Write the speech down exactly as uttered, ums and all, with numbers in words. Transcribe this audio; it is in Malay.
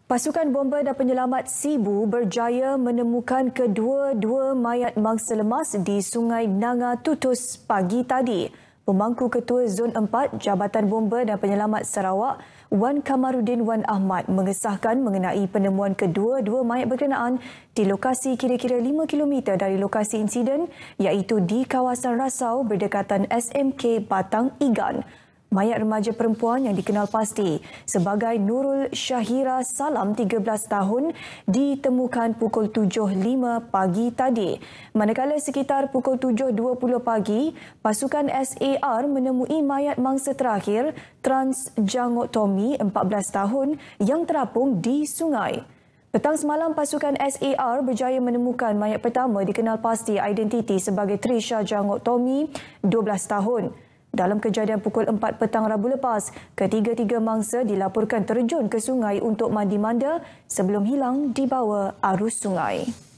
Pasukan bomba dan penyelamat Sibu berjaya menemukan kedua-dua mayat mangsa lemas di Sungai Nanga Tutus pagi tadi. Pemangku Ketua Zon empat Jabatan Bomba dan Penyelamat Sarawak, Wan Kamarudin Wan Ahmad mengesahkan mengenai penemuan kedua-dua mayat berkenaan di lokasi kira-kira lima kilometer dari lokasi insiden iaitu di kawasan Rasau berdekatan S M K Batang Igan. Mayat remaja perempuan yang dikenal pasti sebagai Nurul Syahira Salam, tiga belas tahun, ditemukan pukul tujuh lima pagi tadi. Manakala sekitar pukul tujuh dua puluh pagi, pasukan S A R menemui mayat mangsa terakhir Trans Jangok Tommy, empat belas tahun, yang terapung di sungai. Petang semalam, pasukan S A R berjaya menemukan mayat pertama dikenal pasti identiti sebagai Trisha Jangok Tommy, dua belas tahun. Dalam kejadian pukul empat petang Rabu lepas, ketiga-tiga mangsa dilaporkan terjun ke sungai untuk mandi manda sebelum hilang di bawah arus sungai.